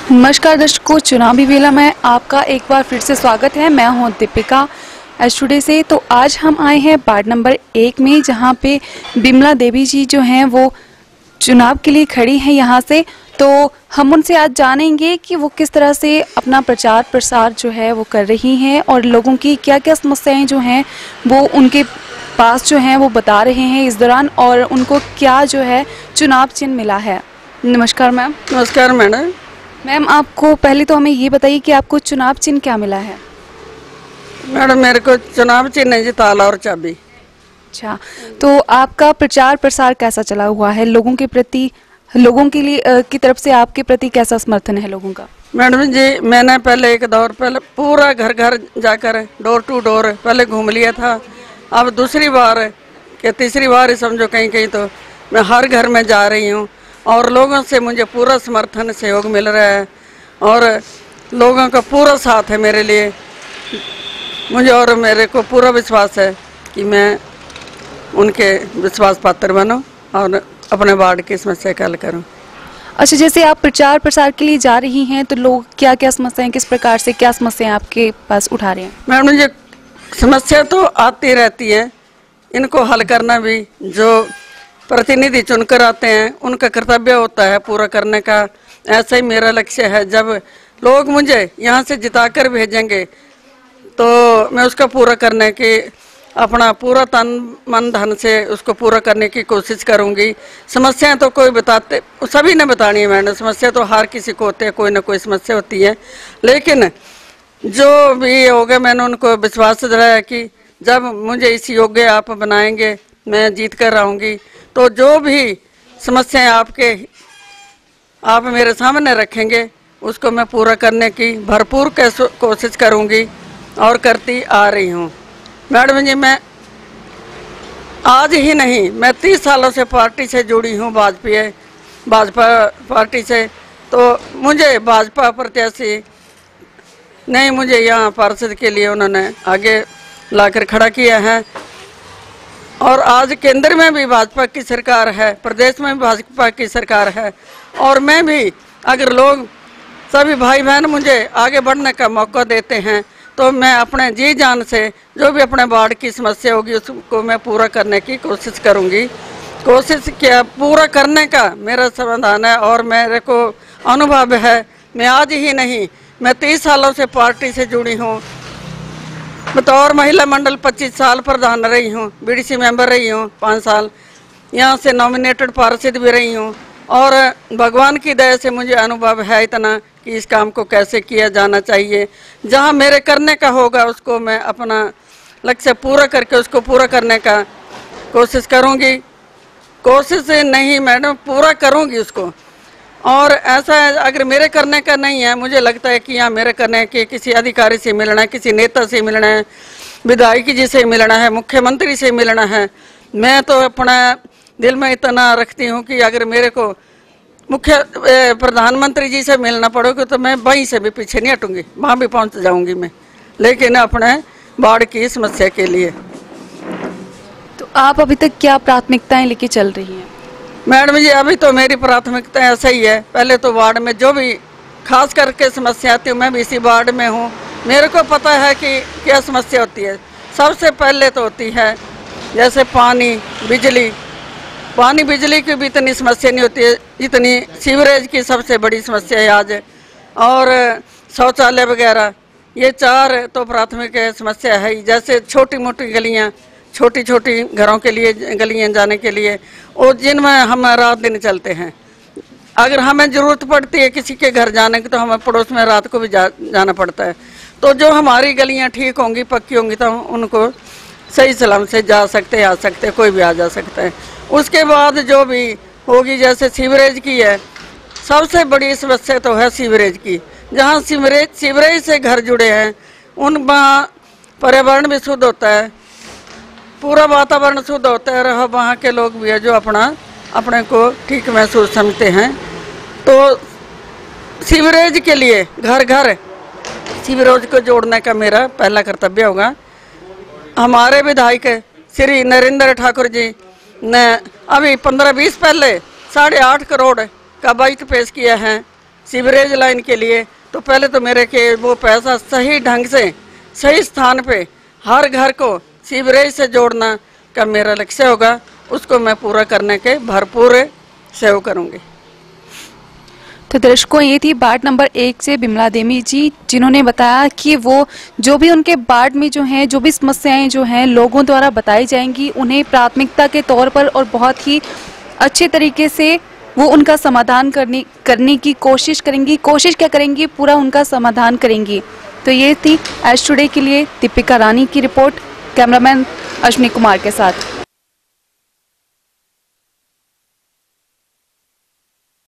नमस्कार दर्शकों, चुनावी बेला में आपका एक बार फिर से स्वागत है। मैं हूं दीपिका स्टूडियो से। तो आज हम आए हैं वार्ड नंबर 1 में, जहां पे बिमला देवी जी जो हैं वो चुनाव के लिए खड़ी हैं यहां से। तो हम उनसे आज जानेंगे कि वो किस तरह से अपना प्रचार प्रसार जो है वो कर रही हैं और लोगों की क्या क्या समस्याएं जो हैं वो उनके पास जो हैं वो बता रहे हैं इस दौरान, और उनको क्या जो है चुनाव चिन्ह मिला है। नमस्कार मैम। नमस्कार मैडम। मैम, आपको पहले तो हमें ये बताइए कि आपको चुनाव चिन्ह क्या मिला है। मैडम, मेरे को चुनाव चिन्ह है जी ताला और चाबी। अच्छा, तो आपका प्रचार प्रसार कैसा चला हुआ है लोगों के प्रति, लोगों के लिए की तरफ से आपके प्रति कैसा समर्थन है लोगों का? मैडम जी, मैंने पहले एक दौर पहले पूरा घर घर जाकर डोर टू डोर पहले घूम लिया था। अब दूसरी बार के तीसरी बार समझो कहीं कहीं तो मैं हर घर में जा रही हूँ और लोगों से मुझे पूरा समर्थन सहयोग मिल रहा है और लोगों का पूरा साथ है मेरे लिए मुझे, और मेरे को पूरा विश्वास है कि मैं उनके विश्वास पात्र बनूं और अपने वार्ड की समस्या का हल करूं। अच्छा, जैसे आप प्रचार प्रसार के लिए जा रही हैं तो लोग क्या क्या समस्याएं, किस प्रकार से क्या समस्याएं आपके पास उठा रहे हैं? मैडम जी, समस्या तो आती रहती है, इनको हल करना भी जो प्रतिनिधि चुनकर आते हैं उनका कर्तव्य होता है पूरा करने का। ऐसा ही मेरा लक्ष्य है, जब लोग मुझे यहाँ से जिताकर भेजेंगे तो मैं उसका पूरा करने की अपना पूरा तन मन धन से उसको पूरा करने की कोशिश करूँगी। समस्याएं तो कोई बताते सभी ने बतानी है मैडम, समस्या तो हर किसी को होती है, कोई ना कोई समस्या होती है, लेकिन जो भी होगा मैंने उनको विश्वास दिलाया कि जब मुझे इस योग्य आप बनाएंगे मैं जीत कर आऊँगी, तो जो भी समस्याएं आप मेरे सामने रखेंगे उसको मैं पूरा करने की भरपूर कोशिश करूंगी और करती आ रही हूं। मैडम जी, मैं आज ही नहीं, मैं 30 सालों से पार्टी से जुड़ी हूं, भाजपा पार्टी से। तो मुझे भाजपा प्रत्याशी नहीं, मुझे यहाँ पार्षद के लिए उन्होंने आगे लाकर खड़ा किया है और आज केंद्र में भी भाजपा की सरकार है, प्रदेश में भी भाजपा की सरकार है, और मैं भी अगर लोग सभी भाई बहन मुझे आगे बढ़ने का मौका देते हैं तो मैं अपने जी जान से जो भी अपने वार्ड की समस्या होगी उसको मैं पूरा करने की कोशिश करूंगी। कोशिश किया पूरा करने का मेरा समाधान है और मेरे को अनुभव है। मैं आज ही नहीं, मैं 30 सालों से पार्टी से जुड़ी हूँ, बतौर महिला मंडल 25 साल प्रधान रही हूँ, बीडीसी मेंबर रही हूँ 5 साल, यहाँ से नॉमिनेटेड पार्षद भी रही हूँ, और भगवान की दया से मुझे अनुभव है इतना कि इस काम को कैसे किया जाना चाहिए। जहाँ मेरे करने का होगा उसको मैं अपना लक्ष्य पूरा करके उसको पूरा करने का कोशिश करूँगी। कोशिश नहीं मैडम, पूरा करूँगी उसको। और ऐसा है, अगर मेरे करने का नहीं है, मुझे लगता है कि यहाँ मेरे करने के किसी अधिकारी से मिलना है, किसी नेता से मिलना है, विधायक जी से मिलना है, मुख्यमंत्री से मिलना है। मैं तो अपना दिल में इतना रखती हूँ कि अगर मेरे को प्रधानमंत्री जी से मिलना पड़ेगा तो मैं वहीं से भी पीछे नहीं हटूंगी, वहाँ भी पहुँच जाऊँगी मैं, लेकिन अपने वार्ड की समस्या के लिए। तो आप अभी तक क्या प्राथमिकताएं लेके चल रही हैं? मैडम जी, अभी तो मेरी प्राथमिकता ऐसा ही है, पहले तो वार्ड में जो भी खास करके समस्या आती है, मैं भी इसी वार्ड में हूँ, मेरे को पता है कि क्या समस्या होती है। सबसे पहले तो होती है जैसे पानी बिजली की भी इतनी समस्या नहीं होती है जितनी सीवरेज की सबसे बड़ी समस्या है आज, और शौचालय वगैरह, ये 4 तो प्राथमिक समस्या है। जैसे छोटी मोटी गलियाँ, छोटी छोटी घरों के लिए गलियाँ जाने के लिए, और जिनमें हम रात दिन चलते हैं, अगर हमें ज़रूरत पड़ती है किसी के घर जाने की तो हमें पड़ोस में रात को भी जाना पड़ता है। तो जो हमारी गलियाँ ठीक होंगी, पक्की होंगी, तो हम उनको सही सलाम से जा सकते आ सकते, कोई भी आ जा सकता है। उसके बाद जो भी होगी, जैसे सीवरेज की है, सबसे बड़ी समस्या तो है सीवरेज की। जहाँ सीवरेज से घर जुड़े हैं उन पर्यावरण भी शुद्ध होता है, पूरा वातावरण शुद्ध होता है, और वहाँ के लोग भी है जो अपने को ठीक महसूस समझते हैं। तो सीवरेज के लिए घर घर सीवरेज को जोड़ने का मेरा पहला कर्तव्य होगा। हमारे विधायक श्री नरेंद्र ठाकुर जी ने अभी 15-20 पहले 8.5 करोड़ का बजट पेश किया है सीवरेज लाइन के लिए, तो पहले तो मेरे के वो पैसा सही ढंग से सही स्थान पे हर घर को सीवरेज से जोड़ना का मेरा लक्ष्य होगा। उसको मैं पूरा करने के भरपूर सहयोग करूंगी। तो दर्शकों, ये थी वार्ड नंबर 1 से बिमला देवी जी, जिन्होंने बताया कि वो जो भी उनके वार्ड में जो हैं, जो भी समस्याएं जो हैं लोगों द्वारा बताई जाएंगी, उन्हें प्राथमिकता के तौर पर और बहुत ही अच्छे तरीके से वो उनका समाधान करने की कोशिश करेंगी। कोशिश क्या करेंगी, पूरा उनका समाधान करेंगी। तो ये थी एज टुडे के लिए दीपिका रानी की रिपोर्ट, कैमरामैन अश्विनी कुमार के साथ।